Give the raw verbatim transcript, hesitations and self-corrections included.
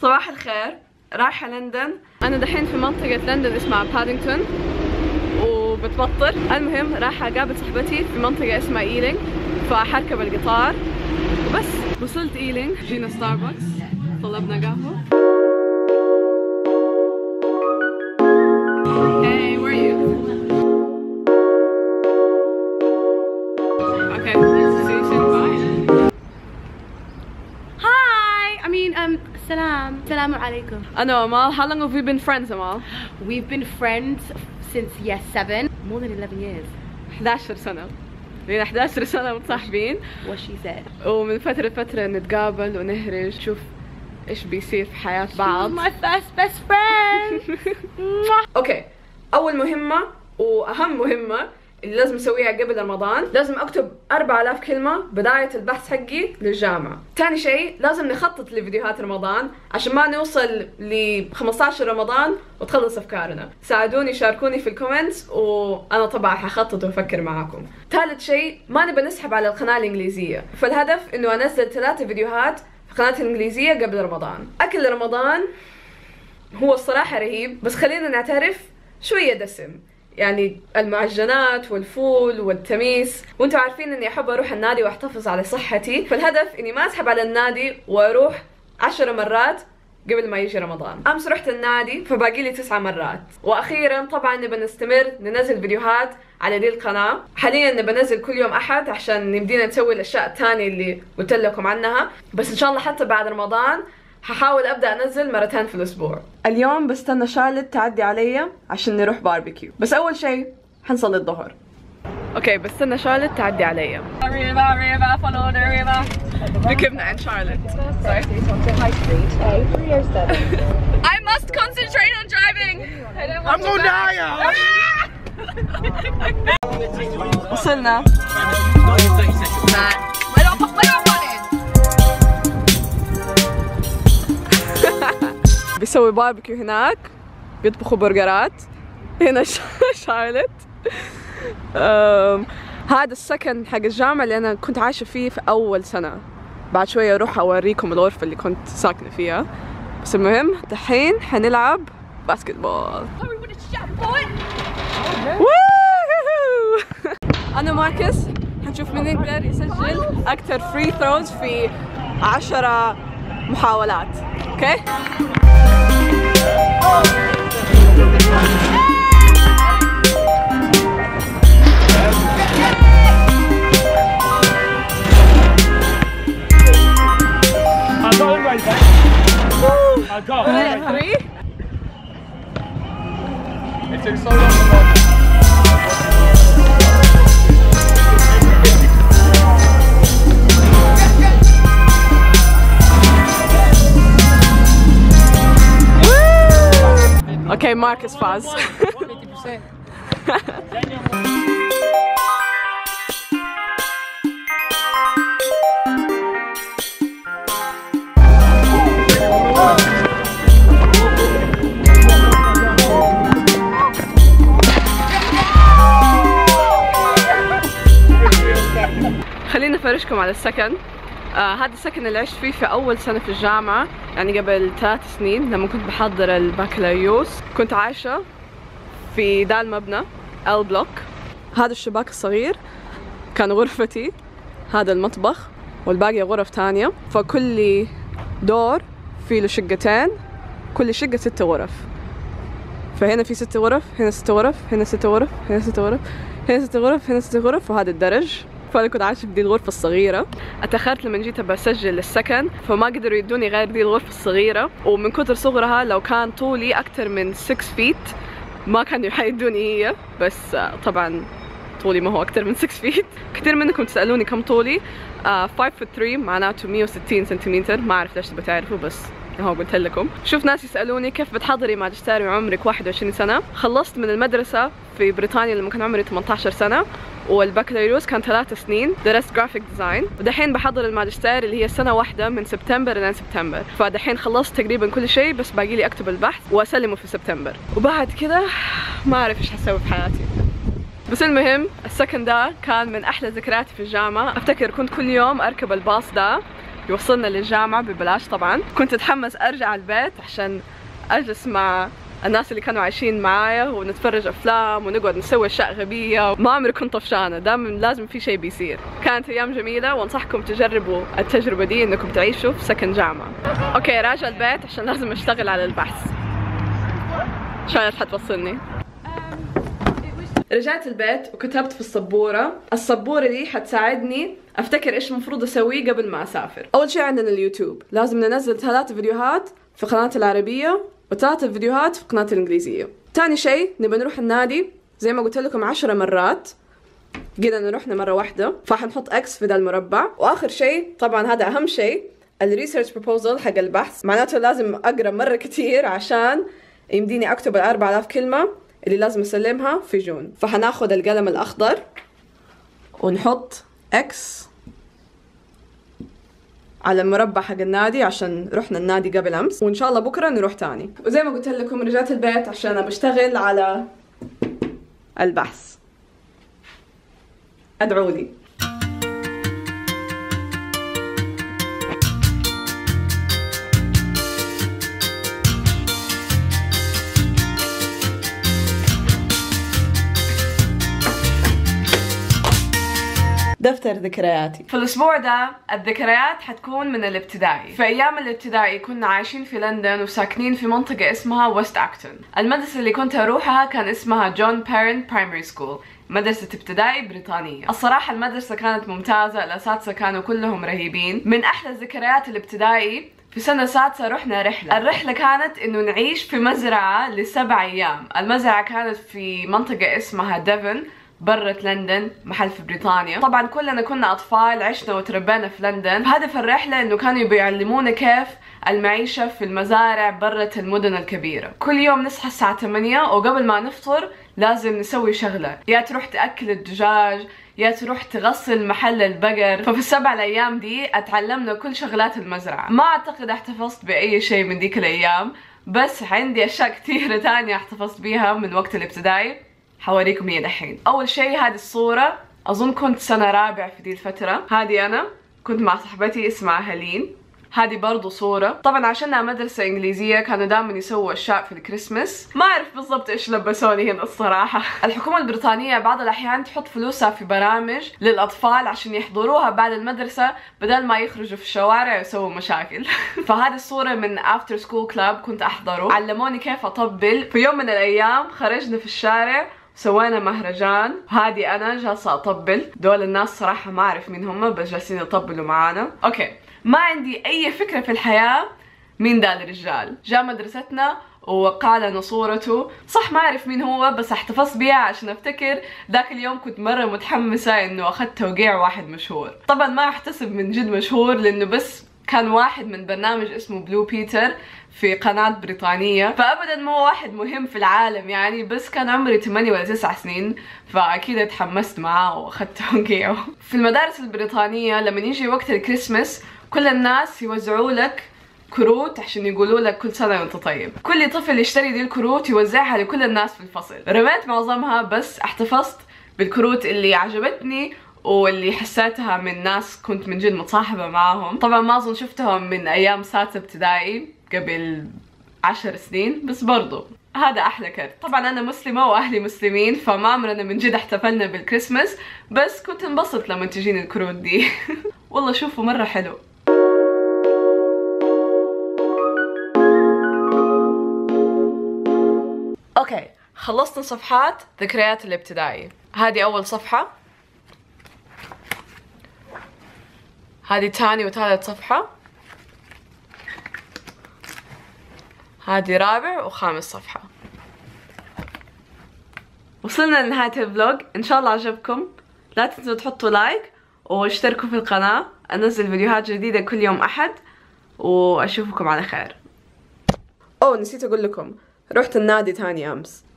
صباح الخير، رايحة لندن. أنا دحين في منطقة لندن اسمها بادينغتون وبتبطل. المهم رايحة أقابل صاحبتي في منطقة اسمها إيلينغ، فحركب القطار وبس. وصلت إيلينغ، جينا ستاربكس، طلبنا قهوة. Hey, where are you? Okay, see you soon, bye. Hi! I mean, um, salam. Salamu alaikum. أنا وأمال. How long have we been friends, أمال? We've been friends since, yes, seven. More than eleven years. إحدى عشرة سنة. لينا إحدى عشرة سنة متصاحبين. What she said. ومن فترة لفترة نتقابل ونهرج، نشوف إيش بيصير في حياة بعض. She's my first best friend. أوكي، أول مهمة وأهم مهمة اللي لازم أسويها قبل رمضان، لازم أكتب أربعة آلاف كلمة بداية البحث حقي للجامعة. تاني شيء لازم نخطط لفيديوهات رمضان عشان ما نوصل ل خمسة عشر رمضان وتخلص أفكارنا. ساعدوني، شاركوني في الكومنتس وأنا طبعا حخطط وأفكر معاكم. ثالث شيء ما نبى نسحب على القناة الإنجليزية، فالهدف إنه أنزل ثلاثة فيديوهات في قناة الإنجليزية قبل رمضان. أكل رمضان هو الصراحة رهيب، بس خلينا نعترف شوية دسم، يعني المعجنات والفول والتميس، وانتوا عارفين اني احب اروح النادي واحتفظ على صحتي، فالهدف اني ما اسحب على النادي واروح عشر مرات قبل ما يجي رمضان. امس رحت النادي فباقي لي تسعة مرات. واخيرا طبعا نبى نستمر ننزل فيديوهات على دي القناة. حاليا نبى ننزل كل يوم احد عشان نبدينا نسوي الاشياء الثانية اللي قلت لكم عنها، بس ان شاء الله حتى بعد رمضان هحاول ابدا انزل مرتين في الاسبوع. اليوم بستنى شارلت تعدي علي عشان نروح باربيكيو، بس اول شيء حنصلي الظهر. اوكي بستنى شارلت تعدي علي. ركبنا عند شارلت. I must concentrate on driving. I'm gonna die. وصلنا. بيسوي باربيكيو هناك، بيطبخوا برجرات. هنا شارلت. هذا السكن حق الجامعة اللي أنا كنت عايشة فيه في أول سنة. بعد شوية أروح أوريكم الغرفة اللي كنت ساكنة فيها. بس المهم دحين حنلعب باسكت بول. أنا ماركس، حنشوف مين يقدر يسجل أكثر فري ثروز في عشرة محاولات. اوكي؟ I got it right back. I got it. Three. It took so long to go. Okay, Marcus فاز. خلينا أفرجكم على السكن. آه هذا السكن اللي عشت فيه في أول سنة في الجامعة، يعني قبل ثلاث سنين لما كنت بحضر البكالوريوس. كنت عايشة في ذا المبنى ال بلوك. هذا الشباك الصغير كان غرفتي، هذا المطبخ، والباقي غرف تانية. فكل دور فيه له شقتين، كل شقة ست غرف. فهنا في ست غرف، هنا ست غرف، هنا ست غرف، هنا ست غرف، هنا ست غرف، هنا ست غرف، وهذا الدرج. فأنا كنت عايشة في دي الغرفة الصغيرة. اتأخرت لما جيت بسجل السكن، فما قدروا يدوني غير دي الغرفة الصغيرة، ومن كتر صغرها لو كان طولي أكتر من ستة فيت ما كانوا حيدوني هي، بس طبعا طولي ما هو أكتر من ستة فيت. كثير منكم تسألوني كم طولي. خمسة فوت ثلاثة معناته مية وستين سنتيمتر. ما أعرف ليش تبغوا تعرفوا، بس هو قلت لكم. شوف ناس يسألوني كيف بتحضري ماجستير وعمرك واحد وعشرين سنة. خلصت من المدرسة في بريطانيا لما كان عمري ثمانية عشر سنة، والبكالوريوس كان ثلاث سنين، درست جرافيك ديزاين. ودحين بحضر الماجستير اللي هي سنة واحدة من سبتمبر إلى سبتمبر. فدحين خلصت تقريبا كل شيء، بس باقي لي أكتب البحث وأسلمه في سبتمبر. وبعد كده ما أعرف إيش حسوي في حياتي. بس المهم السكن ده كان من أحلى ذكرياتي في الجامعة. أفتكر كنت كل يوم أركب الباص ده يوصلنا للجامعة ببلاش طبعا. كنت اتحمس ارجع البيت عشان اجلس مع الناس اللي كانوا عايشين معايا ونتفرج افلام ونقعد نسوي اشياء غبيه. ما عمري كنت طفشانه، دائما لازم في شيء بيصير. كانت ايام جميله وانصحكم تجربوا التجربه دي انكم تعيشوا في سكن جامعه. اوكي راجع البيت عشان لازم اشتغل على البحث. شايف حتوصلني. رجعت البيت وكتبت في السبورة. السبورة دي حتساعدني افتكر ايش المفروض اسويه قبل ما اسافر. اول شيء عندنا اليوتيوب، لازم ننزل ثلاث فيديوهات في قناة العربية وثلاثة فيديوهات في قناة الانجليزية. ثاني شيء نبى نروح النادي زي ما قلت لكم عشر مرات، قلنا نروحنا مرة واحدة فحنحط اكس في ذا المربع. واخر شيء طبعا هذا اهم شيء، الريسيرش بروبوزل حق البحث، معناته لازم اقرا مرة كتير عشان يمديني اكتب الأربع آلاف كلمة اللي لازم اسلمها في جون. فحناخذ القلم الاخضر ونحط اكس على المربع حق النادي عشان رحنا النادي قبل امس، وان شاء الله بكره نروح تاني. وزي ما قلت لكم رجعت البيت عشان بشتغل على البحث. ادعوا لي. دفتر ذكرياتي. في الأسبوع ده الذكريات حتكون من الابتدائي. في أيام الابتدائي كنا عايشين في لندن وساكنين في منطقة اسمها ويست أكتون. المدرسة اللي كنت أروحها كان اسمها جون بيرن برايمري سكول، مدرسة ابتدائي بريطانية. الصراحة المدرسة كانت ممتازة، الأساتذة كانوا كلهم رهيبين. من أحلى ذكريات الابتدائي في سنة سادسة رحنا رحلة. الرحلة كانت إنه نعيش في مزرعة لسبع أيام. المزرعة كانت في منطقة اسمها ديفن برة لندن، محل في بريطانيا. طبعا كلنا كنا أطفال عشنا وتربينا في لندن. هدف الرحلة إنه كانوا بيعلمونا كيف المعيشة في المزارع برة المدن الكبيرة. كل يوم نصحى الساعة ثمانية وقبل ما نفطر لازم نسوي شغلة، يا تروح تأكل الدجاج يا تروح تغسل محل البقر. ففي السبع الأيام دي أتعلمنا كل شغلات المزرعة. ما أعتقد احتفظت بأي شيء من ديك الأيام، بس عندي أشياء كثيرة تانية احتفظت بيها من وقت الابتدائي حوريكم هي دحين. اول شيء هذه الصورة، اظن كنت سنة رابع في دي الفترة. هذه انا كنت مع صاحبتي اسمها هالين. هذه برضو صورة. طبعا عشانها مدرسة انجليزية كانوا دائما يسووا اشياء في الكريسماس. ما اعرف بالضبط ايش لبسوني هنا الصراحة. الحكومة البريطانية بعض الاحيان تحط فلوسها في برامج للاطفال عشان يحضروها بعد المدرسة بدل ما يخرجوا في الشوارع ويسووا مشاكل. فهذه الصورة من افتر سكول كلاب كنت احضره. علموني كيف اطبل. في يوم من الايام خرجنا في الشارع سوينا مهرجان، وهذه انا جالسه اطبل. دول الناس صراحه ما اعرف مين هم بس جالسين يطبلوا معانا. اوكي ما عندي اي فكره في الحياه مين ذا الرجال. جاء مدرستنا ووقع لنا صورته، صح ما اعرف مين هو بس احتفظت بيها عشان افتكر ذاك اليوم كنت مره متحمسه انه اخذت توقيع واحد مشهور. طبعا ما احتسب من جد مشهور لانه بس كان واحد من برنامج اسمه بلو بيتر في قناة بريطانية، فأبدا مو واحد مهم في العالم يعني، بس كان عمري ثمانية ولا تسع سنين فأكيد اتحمست معاه وأخذت توقيعه. في المدارس البريطانية لما يجي وقت الكريسماس كل الناس يوزعوا لك كروت عشان يقولوا لك كل سنة وانت طيب. كل طفل يشتري دي الكروت يوزعها لكل الناس في الفصل. رميت معظمها بس احتفظت بالكروت اللي عجبتني واللي حسيتها من ناس كنت من جد متصاحبة معاهم. طبعا ما أظن شفتهم من أيام سادسة ابتدائي قبل عشر سنين، بس برضو هذا أحلى كرت. طبعا أنا مسلمة وأهلي مسلمين فما عمرنا من جد احتفلنا بالكريسماس، بس كنت انبسط لما تجيني الكروت دي. والله شوفوا مرة حلو. اوكي خلصنا صفحات ذكريات الابتدائي. هذه أول صفحة، هذه تاني وثالث صفحة، هذه رابع وخامس صفحة. وصلنا لنهاية الفلوج، إن شاء الله عجبكم. لا تنسوا تحطوا لايك واشتركوا في القناة، أنزل فيديوهات جديدة كل يوم أحد، وأشوفكم على خير. أوه نسيت أقول لكم، رحت النادي تاني أمس.